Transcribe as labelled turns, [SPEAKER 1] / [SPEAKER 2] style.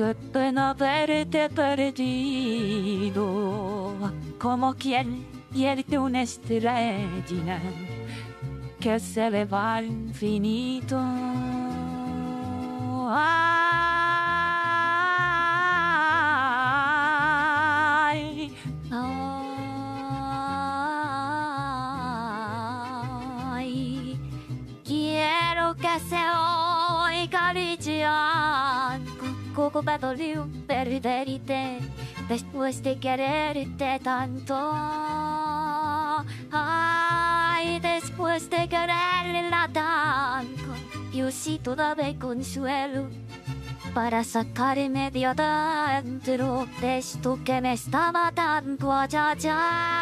[SPEAKER 1] que de no haberte perdido, como quien pierde una estrella que se eleva al infinito. Ay, ay, quiero que se oiga como me dolió perderte después de quererte tanto. Ay, después de quererla tanto, yo sí todavía consuelo para sacarme de adentro de esto que me está matando allá, allá.